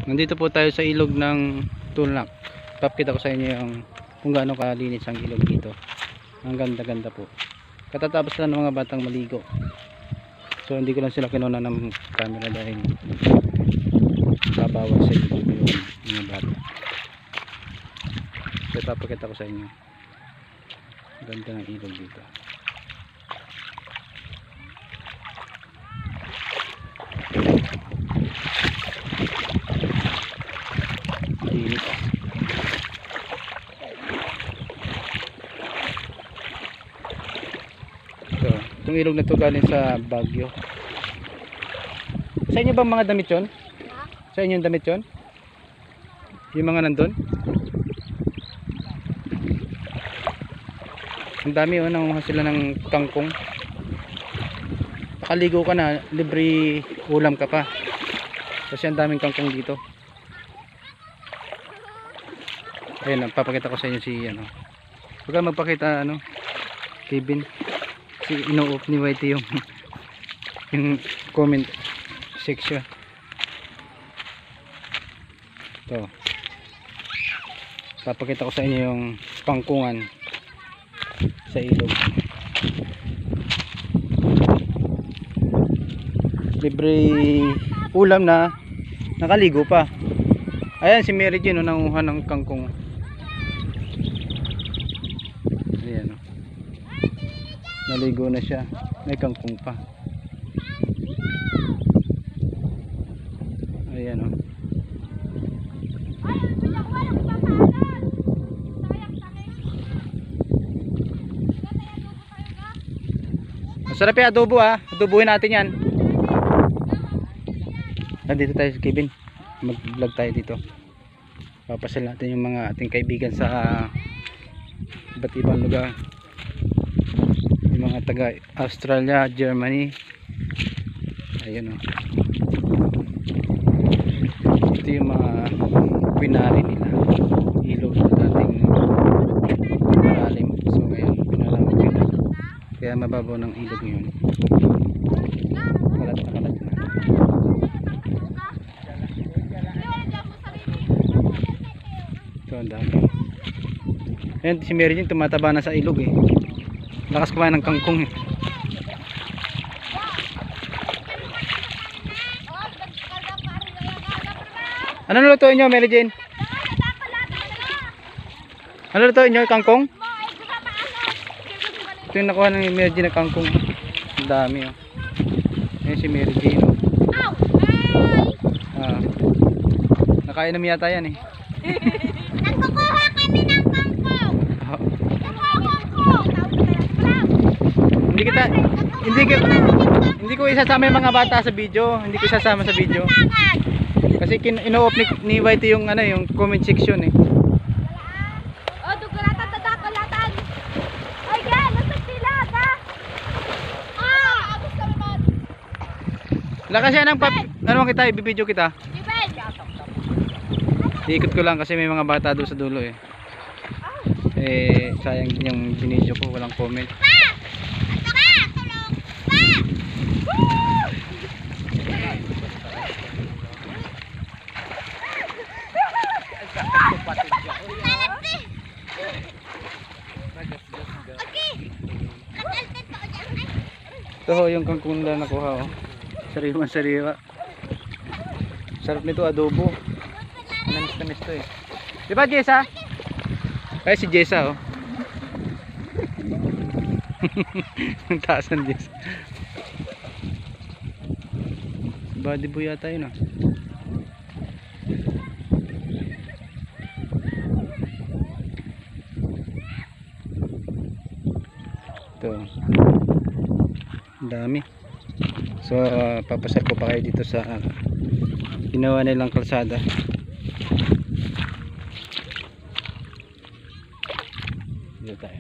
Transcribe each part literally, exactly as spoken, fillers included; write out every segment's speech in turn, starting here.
Nandito po tayo sa ilog ng Tulnak. Papakita ko sa inyo yung kung gaano kalinis ang ilog dito. Ang ganda-ganda po. Katatapos lang ng mga batang maligo. So hindi ko lang sila kinuna ng camera dahil babawal sa ilog yung mga bata. So papakita ko sa inyo. Ganda ng ilog dito. Init. So, itong ilog na to galing sa Baguio. Sa inyo bang mga damit yun? Sa inyo yung damit yun? Yung mga nandun? Ang dami oh, nanguha sila ng kangkong. Nakaligo ka na, libre ulam ka pa. Kasi ang daming kangkong dito. Ayun, papakita ko sa inyo si ano. Huwag ka magpakita ano, Kevin. Si ino-off ni Whitey yung yung comment section. Ito. Papakita ko sa inyo yung kangkungan sa ilog. Libre ulam na nakaligo pa. Ayan si Mary Jane, no, nanguha ng kangkong. Ayan, no. Naligo na siya, may kangkong pa. Ayan, no. Masarap yung adobo, ah. Adobuhin natin yan. Nandito tayo sa Kevin, mag vlog tayo dito. Papasal natin yung mga ating kaibigan sa iba't ibang lugar, yung mga taga Australia, Germany. Ayun o, ito yung mga pinali nila ilog na dating malalim. So ngayon pinalaman yun, kaya mababaw ng ilog ngayon. Kalat na kalat na. Ayan, si Mary Jane tumataba na sa ilog eh. Lakas kumain ng kangkong eh. Ano lutuin nyo, Mary Jane? Ano lutuin nyo, kangkong? Ito yung nakuha ng Mary Jane na kangkong. Ang dami oh. Ayan si Mary Jane oh. Ah, nakain na yata yan eh. Nagkukuha kami ng kangkong. Oh. Kangkong. Hindi kita hindi ko hindi ko isasama yung mga bata sa video, hindi ko isasama sa video. Kasi ino-off ni, ni Whitey yung ano, yung comment section eh. Oh, dugulatan tatakulatan. Ay, gan, nasa sila ka. Ah, abos kami man. Lakas yan ng pap ano kita, i-video kita. Iben. Iikot ko lang kasi may mga bata doon sa dulo eh. Eh, sayang din yung binidyo ko, walang comment. Pa! Ato ka! Tulog! Pa! Ito ho, yung kangkong na nakuha oh. Sariwan sariwa. Sarap nito, adobo. Namis-namis to eh. Di ba Jessa? Kaya si Jessa oh. Ang taas ng Jessa. Body boy yata yun ah. Ito. Ang dami. So uh, papasal ko pa kayo dito sa uh, ginawa nilang kalsada. Dito tayo.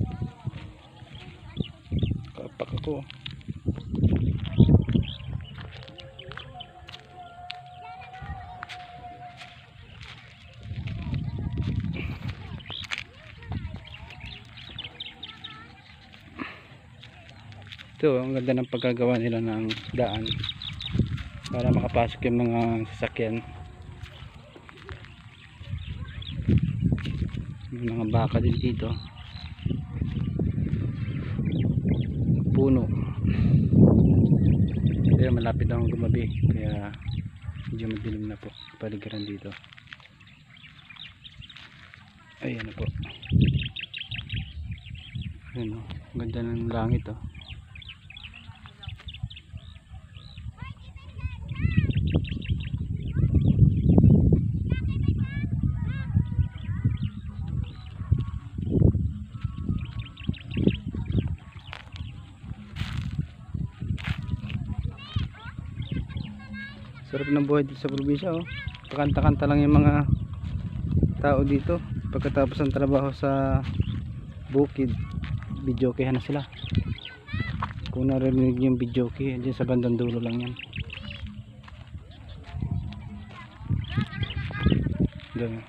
Kapak ako. Ito, ang ganda ng pagkagawa nila ng daan para makapasok yung mga sasakyan. May mga baka din dito. Puno. Kaya malapit na akong gumabi. Kaya medyo madilim na po paligiran dito. Ayan na po. Ayan o. Ganda ng langit o. Sarap ng buhay dito sa probinsya oh. Pakanta-kanta lang yung mga tao dito. Pagkatapos ng trabaho sa bukid, videokehan na sila. Kung narinig yung videoke, dyan sa bandang dulo lang yan. Ganyan.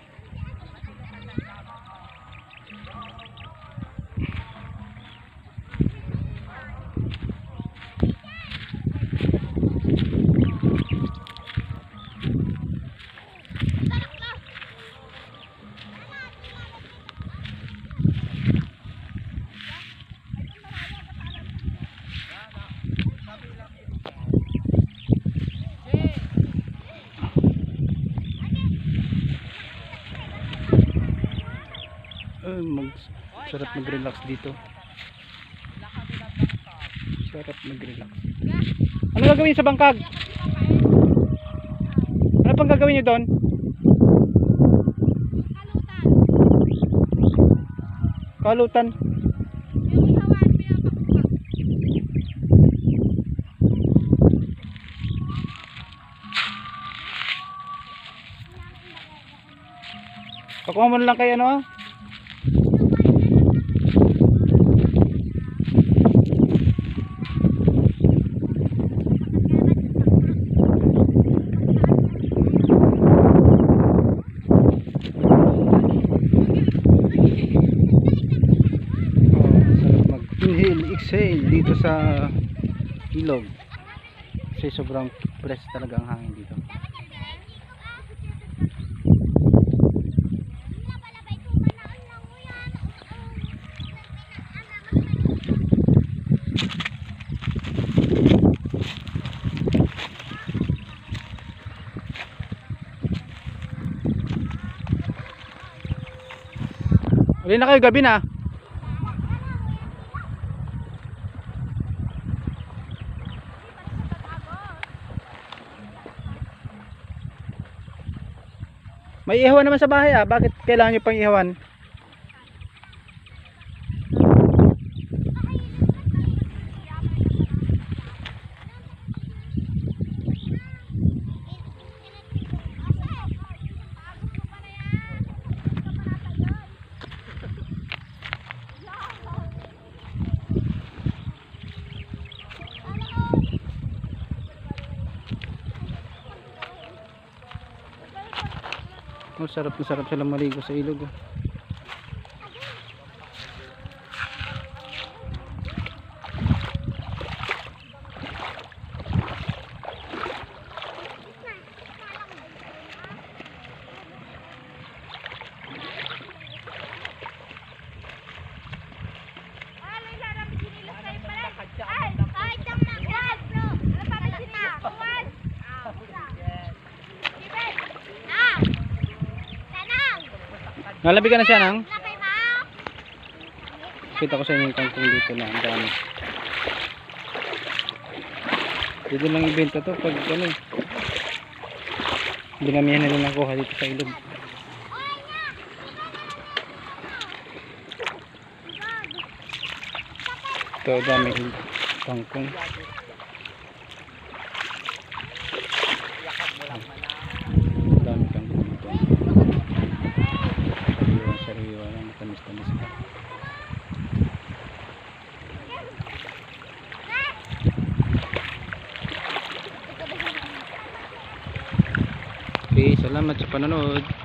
Ay, mag sarap mag-relax dito. Sarap mag-relax. Ano gagawin sa bangkag? Ano pang gagawin niyo doon? Kalutan. Pakuha mo na lang kay ano ah. Inhale, exhale dito sa ilog kasi sobrang fresh talaga ang hangin dito. Uli na kayo, gabi na. May ihawan naman sa bahay ah. Bakit kailangan nyo pang ihawan? Oh, sarap na sarap sila maligo sa ilog. Oh. Nalabi ka na siya nang? Kita ko sa inyo yung kangkong dito na ang dami. Dito lang ibenta to pag ano eh. Dinamihan nila nakuha dito sa ilog. Ito dami kangkong. Dami kangkong dito. Sariwa lang, matamis-tamis pa. Okay, salamat sa panonood.